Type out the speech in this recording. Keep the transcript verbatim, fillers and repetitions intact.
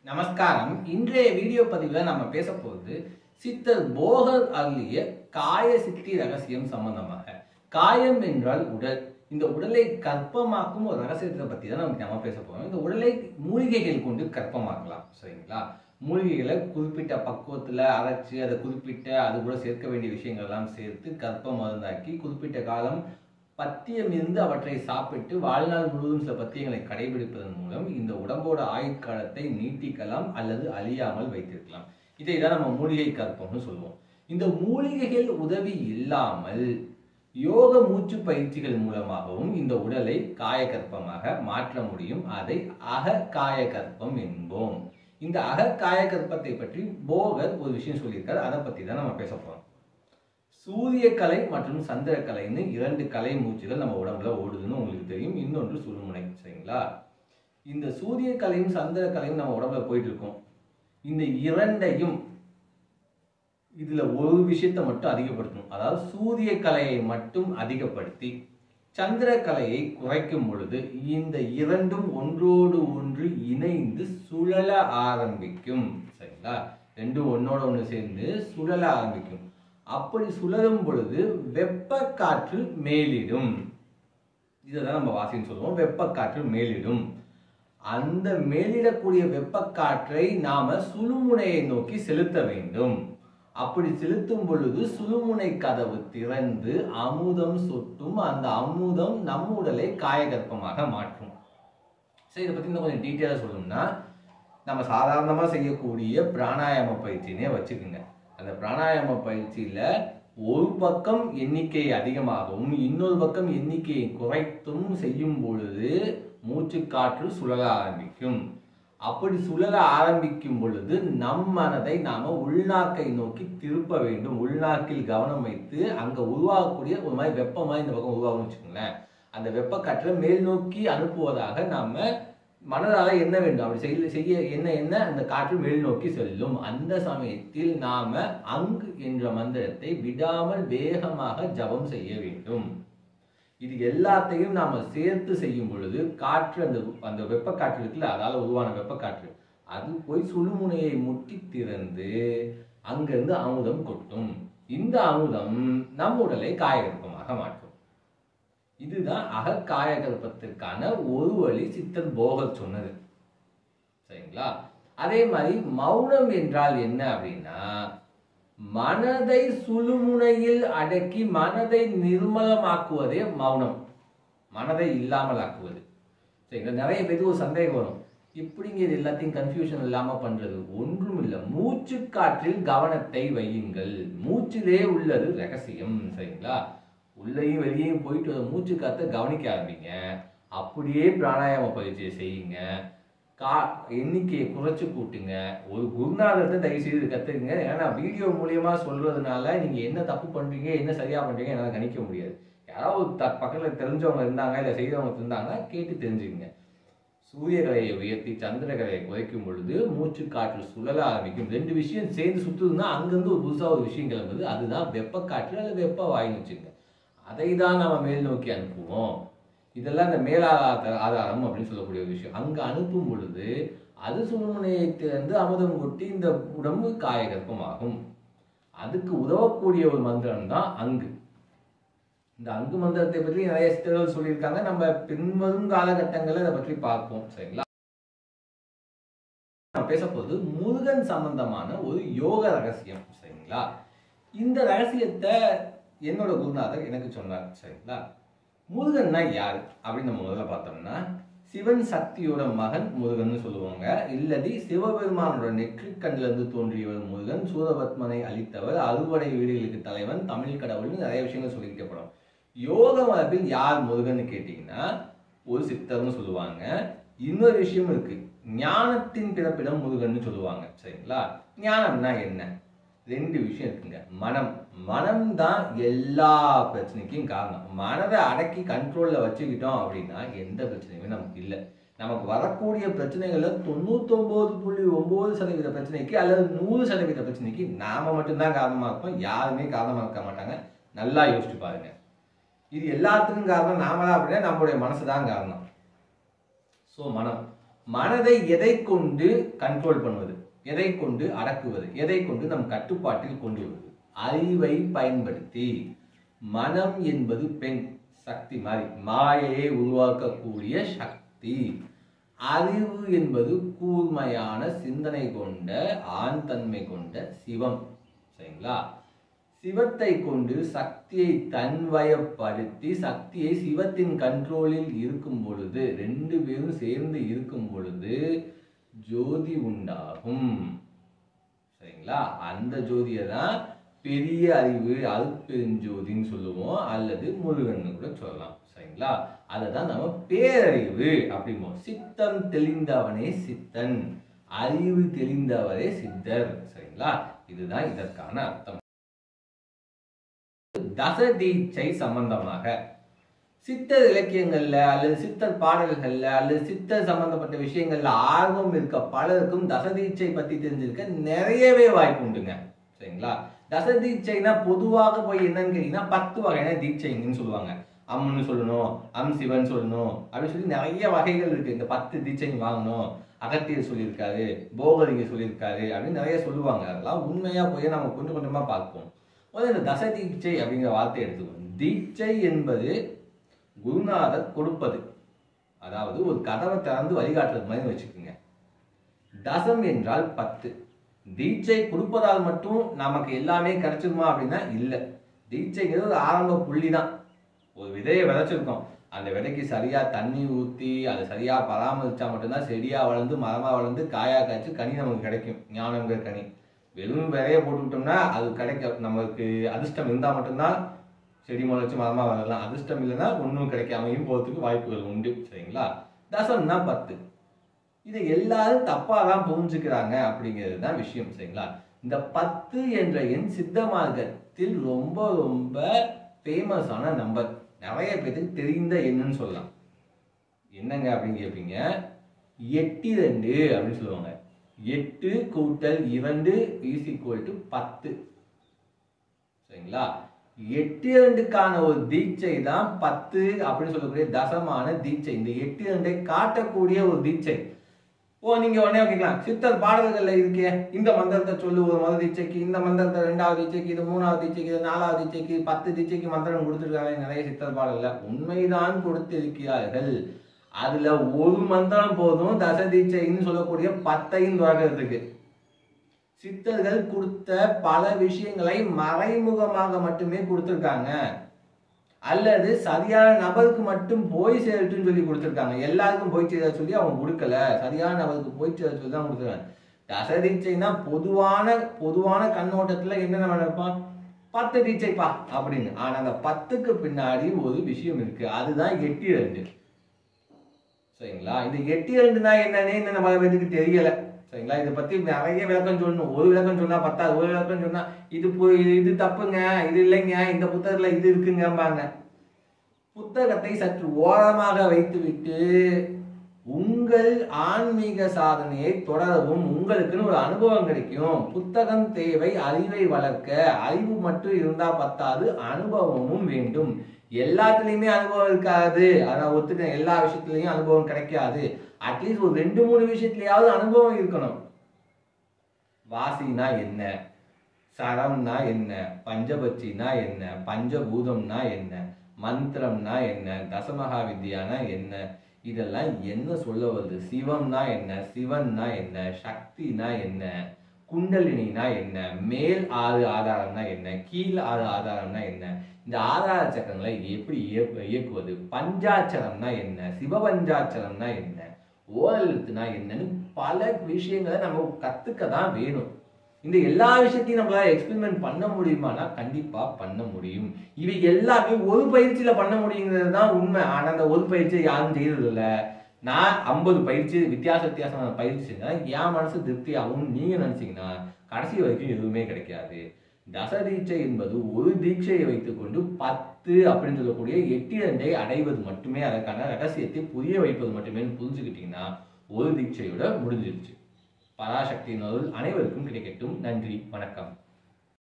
நமஸ்காரம். இன்றைய வீடியோ பதிவில் நம்ம பேச போகிறது சித்தர் போகர் அருளிய காய சித்தி ரகசியம் சம்பந்தமாக. காயம் என்றால் உடல். இந்த உடலை கற்பமாக்கும் ஒரு ரகசியத்தை பற்றி தான் நமக்கு நம்ம பேச போகிறோம். இந்த உடலை மூலிகைகள் கொண்டு கற்பமாக்கலாம். சரிங்களா? மூலிகைகளை குறிப்பிட்ட பக்குவத்தில் அரைச்சி அதை குறிப்பிட்ட அது கூட சேர்க்க வேண்டிய விஷயங்கள்லாம் சேர்த்து கற்ப மருந்தாக்கி குறிப்பிட்ட காலம் பத்தியம் இருந்து அவற்றை சாப்பிட்டு வாழ்நாள் முழுவதும் சில பத்தியங்களை கடைபிடிப்பதன் மூலம் இந்த உடம்போட ஆயுட்காலத்தை நீட்டிக்கலாம் அல்லது அழியாமல் வைத்திருக்கலாம். இதை தான் நம்ம மூலிகை கற்பம்னு சொல்லுவோம். இந்த மூலிகைகள் உதவி இல்லாமல் யோக மூச்சு பயிற்சிகள் மூலமாகவும் இந்த உடலை காயகற்பமாக மாற்ற முடியும். அதை அகக்காய கற்பம் என்போம். இந்த அகக்காய கற்பத்தை பற்றி போகர் ஒரு விஷயம் சொல்லியிருக்காரு. அதை பற்றி தான் நம்ம பேச போறோம். சூரிய கலை மற்றும் சந்திர கலைன்னு இரண்டு கலை மூச்சுகள் நம்ம உடம்புல ஓடுதுன்னு உங்களுக்கு தெரியும். இன்னொன்று சுழுமுனை. சரிங்களா? இந்த சூரிய கலையும் சந்திர கலையும் நம்ம உடம்புல போயிட்டு இருக்கோம். இந்த இரண்டையும் இதுல ஒரு விஷயத்தை மட்டும் அதிகப்படுத்தணும். அதாவது சூரிய கலையை மட்டும் அதிகப்படுத்தி சந்திர கலையை குறைக்கும் பொழுது இந்த இரண்டும் ஒன்றோடு ஒன்று இணைந்து சுழல ஆரம்பிக்கும். சரிங்களா? ரெண்டும் ஒன்னோட ஒன்று சேர்ந்து சுழல ஆரம்பிக்கும். அப்படி சுழலும் பொழுது வெப்ப காற்று மேலிடும். இதுதான் நம்ம வாசின்னு சொல்லுவோம். வெப்ப காற்று மேலிடும். அந்த மேலிடக்கூடிய வெப்ப காற்றை நாம சுழுமுனையை நோக்கி செலுத்த வேண்டும். அப்படி செலுத்தும் பொழுது சுழுமுனை கதவு திறந்து அமுதம் சொட்டும். அந்த அமுதம் நம் உடலை காயகற்பமாக மாற்றும். சரி, இதை பத்தி இன்னும் கொஞ்சம் டீட்டெயிலா சொல்லணும்னா நம்ம சாதாரணமா செய்யக்கூடிய பிராணாயாம பயிற்சினே வச்சுக்கோங்க. அந்த பிராணாயாம பயிற்சியில ஒரு பக்கம் எண்ணிக்கை அதிகமாகவும் இன்னொரு பக்கம் எண்ணிக்கையை குறைத்தும் செய்யும் பொழுது மூச்சு காற்று சுழல ஆரம்பிக்கும். அப்படி சுழல ஆரம்பிக்கும் பொழுது நம் மனதை நாம உள்நாக்கை நோக்கி திருப்ப வேண்டும். உள்நாக்கில் கவனம் வைத்து அங்க உருவாகக்கூடிய ஒரு மாதிரி வெப்பமா இந்த பக்கம் உருவாகும்னு வச்சுக்கோங்களேன். அந்த வெப்ப காற்றை மேல் நோக்கி அனுப்புவதாக நாம மனதால என்ன வேண்டும் அப்படி செய்ய செய்ய என்ன என்ன அந்த காற்று மேல் நோக்கி செல்லும். அந்த சமயத்தில் நாம அங்கு என்ற மந்திரத்தை விடாமல் வேகமாக ஜபம் செய்ய வேண்டும். இது எல்லாத்தையும் நாம சேர்த்து செய்யும் பொழுது காற்று அந்த அந்த வெப்ப காற்று இருக்குல்ல, அதால உருவான வெப்ப காற்று அது போய் சுழுமுனையை முட்டி திறந்து அங்கிருந்து அமுதம் கொட்டும். இந்த அமுதம் நம் உடலை காயகற்பமாக மாற்றும். இதுதான் அகக்காயகற்பத்திற்கான ஒரு வழி சித்தர் போகர் சொன்னது. சரிங்களா? அதே மாதிரி மௌனம் என்றால் என்ன அப்படின்னா மனதை சுழுமுனையில் அடக்கி மனதை நிர்மலமாக்குவதே மௌனம். மனதை இல்லாமல் ஆக்குவது. சரிங்களா? நிறைய பேருக்கு ஒரு சந்தேகம் வரும். இப்படிங்க இது எல்லாத்தையும் கன்ஃபியூஷன் இல்லாம பண்றது ஒன்றும் இல்லை. மூச்சு காற்றில் கவனத்தை வையுங்கள். மூச்சிலே உள்ளது ரகசியம். சரிங்களா? உள்ளேயும் வெளியேயும் போயிட்டு மூச்சு காத்த கவனிக்க ஆரம்பிங்க. அப்படியே பிராணாயாம பயிற்சியை செய்யுங்க. கா எண்ணிக்கையை குறைச்சு கூட்டுங்க. ஒரு குருநாதத்தை தயவு செய்து கத்துக்குங்க. ஏன்னா வீடியோ மூலியமா சொல்றதுனால நீங்க என்ன தப்பு பண்றீங்க என்ன சரியா பண்றீங்க என்னால கணிக்க முடியாது. யாராவது த பக்கத்துல தெரிஞ்சவங்க இருந்தாங்க இல்லை செய்தவங்க இருந்தாங்கன்னா கேட்டு தெரிஞ்சுக்கங்க. சூரிய கலையை உயர்த்தி சந்திர கலையை குறைக்கும் பொழுது மூச்சு காற்று சுழல ஆரம்பிக்கும். ரெண்டு விஷயம் சேர்ந்து சுத்துதுன்னா அங்கிருந்து ஒரு புதுசா ஒரு விஷயம் கிளம்புது. அதுதான் வெப்ப காற்று அல்லது வெப்ப வாயுன்னு வச்சுங்க. அதை தான் நம்ம மேல் நோக்கி அனுப்புவோம். இதெல்லாம் இந்த மேலாதார ஆதாரம் அப்படின்னு சொல்லக்கூடிய ஒரு விஷயம். அங்க அனுப்பும் பொழுது அது சுழுமுனையை திறந்து அமுதம் கொட்டி இந்த உடம்பு காயகற்பமாகும். அதுக்கு உதவக்கூடிய ஒரு மந்திரம் தான் அங்கு. இந்த அங்கு மந்திரத்தை பற்றி நிறைய சித்தர்கள் சொல்லியிருக்காங்க. நம்ம பின்வரும் காலகட்டங்களில் இதை பற்றி பார்ப்போம். சரிங்களா? நான் பேசப்போது முருகன் சம்பந்தமான ஒரு யோக ரகசியம். சரிங்களா? இந்த ரகசியத்தை என்னோட குருநாதர் எனக்கு சொன்னார். சரிங்களா? முருகன்னா யாரு அப்படின்னு நம்ம முதல்ல பார்த்தோம்னா சிவன் சக்தியோட மகன் முருகன் சொல்லுவாங்க. இல்லதி சிவபெருமானோட நெற்றிக்கண்ணில இருந்து தோன்றியவர் முருகன். சூரபத்மனை அழித்தவர், அறுவடை வீடுகளுக்கு தலைவன், தமிழ் கடவுள்னு நிறைய விஷயங்கள் சொல்லியிருக்கப்படும். யோக மரபில் யார் முருகன் கேட்டீங்கன்னா ஒரு சித்தர்னு சொல்லுவாங்க. இன்னொரு விஷயம் இருக்கு. ஞானத்தின் பிறப்பிடம் முருகன் சொல்லுவாங்க. சரிங்களா? ஞானம்னா என்ன? ரெண்டு விஷயம் இருக்குங்க. மனம். மனம் தான் எல்லா பிரச்சனைக்கும் காரணம். மனதை அடக்கி கண்ட்ரோல்ல வச்சுக்கிட்டோம் அப்படின்னா எந்த பிரச்சனையுமே நமக்கு இல்லை. நமக்கு வரக்கூடிய பிரச்சனைகள்ல தொண்ணூத்தி ஒன்பது புள்ளி ஒன்பது சதவீத பிரச்சனைக்கு அல்லது நூறு சதவீத பிரச்சனைக்கு நாம மட்டும்தான் காரணமா இருப்போம். யாருமே காரணமா இருக்க மாட்டாங்க. நல்லா யோசிச்சு பாருங்க. இது எல்லாத்துக்கும் காரணம் நாம தான் அப்படின்னா நம்மளுடைய மனசு தான் காரணம். ஸோ மனம். மனதை எதை கொண்டு கண்ட்ரோல் பண்ணுவது, எதை கொண்டு அடக்குவது, எதை கொண்டு நம் கட்டுப்பாட்டில் கொண்டு வருவது? அறிவை பயன்படுத்தி. மனம் என்பது பெண் சக்தி மாதிரி, மாயையை உருவாக்கக்கூடிய சக்தி. அறிவு என்பது கூர்மையான சிந்தனை கொண்ட ஆண் தன்மை கொண்ட சிவம். சரிங்களா? சிவத்தை கொண்டு சக்தியை தன்வயப்படுத்தி, சக்தியை சிவத்தின் கண்ட்ரோலில் இருக்கும் பொழுது, ரெண்டு பேரும் சேர்ந்து இருக்கும் பொழுது ஜோதி உண்டாகும். சரிங்களா? அந்த ஜோதியை தான் பெரிய அறிவு, அருட்பெருஞ்சோதின்னு சொல்லுவோம், அல்லது முருகன் கூட சொல்லலாம். சரிங்களா? அதை தான் நம்ம பேரறிவு அப்படிம்போம். சித்தம் தெளிந்தவனே சித்தன், அறிவு தெளிந்தவரே சித்தர். சரிங்களா? இதுதான் இதற்கான அர்த்தம். தசதீட்சை சம்பந்தமாக சித்தர் இலக்கியங்கள்ல அல்லது சித்தர் பாடல்கள்ல அல்லது சித்தர் சம்பந்தப்பட்ட விஷயங்கள்ல ஆர்வம் இருக்க பலருக்கும் தசதீட்சை பத்தி தெரிஞ்சிருக்க நிறையவே வாய்ப்பு உண்டுங்க. சரிங்களா? தசதீட்சைனா பொதுவாக போய் என்னன்னு கேட்டீங்கன்னா பத்து வகையான தீட்சைங்கன்னு சொல்லுவாங்க. அம்னு சொல்லணும், அம் சிவன் சொல்லணும் அப்படின்னு சொல்லி நிறைய வகைகள் இருக்கு. இந்த பத்து தீட்சை வாங்கணும், அகத்தியர் சொல்லியிருக்காரு, போகரிங்க சொல்லியிருக்காரு அப்படின்னு நிறைய சொல்லுவாங்க. அதெல்லாம் உண்மையா போய் நம்ம கொஞ்சம் கொஞ்சமா பார்ப்போம். இந்த தச தீட்சை அப்படிங்கிற வார்த்தை எடுத்துக்கணும். தீட்சை என்பது குருநாதர் கொடுப்பது, அதாவது ஒரு கதவை திறந்து வழிகாட்டுறது மாதிரி வச்சுக்கோங்க. தசம் என்றால் பத்து. தீட்சை கொடுப்பதால் மட்டும் நமக்கு எல்லாமே கிடைச்சிருமா அப்படின்னா இல்லை. தீட்சைங்கிறது ஒரு ஆரம்ப புள்ளி தான். ஒரு விதையை விதைச்சிருக்கோம், அந்த விதைக்கு சரியா தண்ணி ஊற்றி அதை சரியா பராமரிச்சா மட்டும்தான் செடியா வளர்ந்து மரமா வளர்ந்து காயா காய்ச்சி கனி நமக்கு கிடைக்கும். ஞானங்கிற கனி வெறும் விதைய போட்டுவிட்டோம்னா அது கிடைக்க, நமக்கு அதிர்ஷ்டம் இருந்தால் மட்டும்தான் செடி முளைச்சு மரமா வரலாம். அதிர்ஷ்டம் இல்லைன்னா ஒன்றும் கிடைக்காமையும் போகிறதுக்கு வாய்ப்புகள் உண்டு. சரிங்களா? தசம்னா பத்து. இதை எல்லாரும் தப்பா தான் புரிஞ்சுக்கிறாங்க அப்படிங்கிறது தான் விஷயம். சரிங்களா? இந்த பத்து என்ற எண் சித்த மார்க்கத்தில் ரொம்ப ரொம்ப ஃபேமஸான நம்பர், நிறைய பேருக்கு தெரிந்த எண்ணுன்னு சொல்லலாம். என்னங்க அப்படின்னு கேட்பீங்க. எட்டு ரெண்டு அப்படின்னு சொல்லுவாங்க. எட்டு கூட்டல் இரண்டு இஸ் ஈக்குவல் டு பத்து. சரிங்களா? எட்டு ரெண்டுக்கான ஒரு தீட்சை தான் பத்து அப்படின்னு சொல்லக்கூடிய தசமான தீட்சை. இந்த எட்டு ரெண்டை காட்டக்கூடிய ஒரு தீட்சை. ஓ, நீங்க உடனே கேட்கலாம், சித்தர் பாடல்கள்ல இருக்கே, இந்த மந்திரத்தை சொல்லு ஒரு முதல் தீட்சைக்கு, இந்த மந்திரத்தை ரெண்டாவது தீட்சைக்கு, இது மூணாவது தீட்சைக்கு, இது நாலாவது தீட்சைக்கு, பத்து தீட்சைக்கு மந்திரம் கொடுத்துருக்காங்க நிறைய சித்தர் பாடல்ல. உண்மைதான் கொடுத்திருக்கிறார்கள். அதுல ஒரு மந்திரம் போதும் தச தீட்சைன்னு சொல்லக்கூடிய பத்தையும் தொடங்கிறதுக்கு. சித்தர்கள் கொடுத்த பல விஷயங்களை மறைமுகமாக மட்டுமே கொடுத்திருக்காங்க, அல்லது சரியான நபருக்கு மட்டும் போய் சேரட்டுன்னு சொல்லி கொடுத்துருக்காங்க. எல்லாருக்கும் போய் சேர சொல்லி அவங்க கொடுக்கல, சரியான நபருக்கு போய் சேர சொல்லி தான் கொடுத்துருக்காங்க. தச தீட்சைனா பொதுவான பொதுவான கண்ணோட்டத்துல என்ன நம்ம நினைப்போம், பத்து தீட்சைப்பா அப்படின்னு. ஆனா அந்த பத்துக்கு பின்னாடி ஒரு விஷயம் இருக்கு, அதுதான் எட்டு ரெண்டு. சரிங்களா? இந்த எட்டு ரெண்டுனா என்னன்னு நம்ம பேருக்கு தெரியல. சரிங்களா? இதை பத்தி நிறைய விளக்கம் சொல்லணும். ஒரு விளக்கம் சொன்னா பத்தாது, ஒரு விளக்கம் சொன்னா இது இது தப்புங்க, இது இல்லைங்க, இந்த புத்தகத்துல இது இருக்குங்கம்பாங்க. புத்தகத்தை சற்று ஓரமாக வைத்துவிட்டு உங்கள் ஆன்மீக சாதனையை தொடரவும் உங்களுக்குன்னு ஒரு அனுபவம் கிடைக்கும். புத்தகம் தேவை அறிவை வளர்க்க. அறிவு மட்டும் இருந்தா பத்தாது, அனுபவமும் வேண்டும். எல்லாத்துலயுமே அனுபவம் இருக்காது, ஆனா ஒத்துக்க எல்லா விஷயத்துலயும் அனுபவம் கிடைக்காது. அட்லீஸ்ட் ஒரு ரெண்டு மூணு விஷயத்துலயாவது அனுபவம் இருக்கணும். வாசினா என்ன, சரம்னா என்ன, பஞ்சபட்சினா என்ன, பஞ்சபூதம்னா என்ன, மந்திரம்னா என்ன, தசமகா வித்யானா என்ன, இதெல்லாம் என்ன சொல்ல வருது? சிவம்னா என்ன, சிவன்னா என்ன, சக்தினா என்ன, குண்டலினா என்ன, மேல் ஆறு ஆதாரம்னா என்ன, கீழ் ஆறு ஆதாரம்னா என்ன, இந்த ஆதார சக்கரங்களை எப்படி இயக்குவது, பஞ்சாட்சரம்னா என்ன, சிவபஞ்சாட்சரம்னா என்ன, ஓரெழுத்துனா என்னன்னு பல விஷயங்களை நம்ம கத்துக்க தான் வேணும். இந்த எல்லா விஷயத்தையும் நம்மளால எக்ஸ்பெரிமெண்ட் பண்ண முடியுமானா கண்டிப்பா பண்ண முடியும். இவை எல்லாமே ஒரு பயிற்சியில பண்ண முடியுங்கிறது தான் உண்மை. ஆனா அந்த ஒரு பயிற்சியை யாரும் செய்யறது இல்லை. நான் ஐம்பது பயிற்சி வித்தியாச வித்தியாசமான பயிற்சி செஞ்சா என் மனசு திருப்தி ஆகும் நீங்க நினைச்சீங்கன்னா கடைசி வரைக்கும் எதுவுமே கிடைக்காது. தச தீட்சை என்பது ஒரு தீட்சையை வைத்துக் கொண்டு பத்து அப்படின்னு சொல்லக்கூடிய எட்டு ரெண்டை அடைவது மட்டுமே, அதற்கான ரகசியத்தை புரிய வைப்பது மட்டுமே புரிஞ்சுக்கிட்டீங்கன்னா ஒரு தீட்சையோட முடிஞ்சிருச்சு. பராசக்தியின் அருள் அனைவருக்கும் கிடைக்கட்டும். நன்றி, வணக்கம்.